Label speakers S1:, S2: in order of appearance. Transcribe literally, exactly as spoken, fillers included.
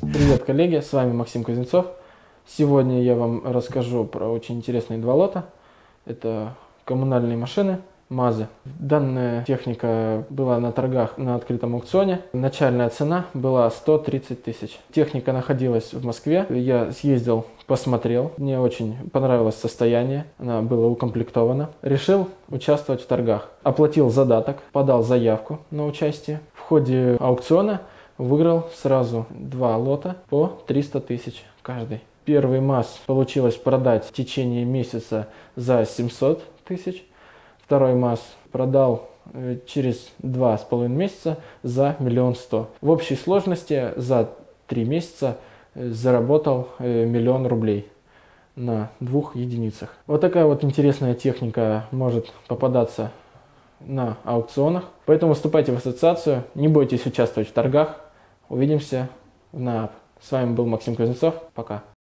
S1: Привет, коллеги, с вами Максим Кузнецов. Сегодня я вам расскажу про очень интересные два лота. Это коммунальные машины МАЗы. Данная техника была на торгах на открытом аукционе. Начальная цена была сто тридцать тысяч. Техника находилась в Москве. Я съездил, посмотрел. Мне очень понравилось состояние. Она была укомплектована. Решил участвовать в торгах. Оплатил задаток, подал заявку на участие. В ходе аукциона выиграл сразу два лота по триста тысяч каждый. Первый МАЗ получилось продать в течение месяца за семьсот тысяч. Второй МАЗ продал через два с половиной месяца за миллион сто. В общей сложности за три месяца заработал миллион рублей на двух единицах. Вот такая вот интересная техника может попадаться на аукционах. Поэтому вступайте в ассоциацию, не бойтесь участвовать в торгах. Увидимся на... С вами был Максим Кузнецов. Пока.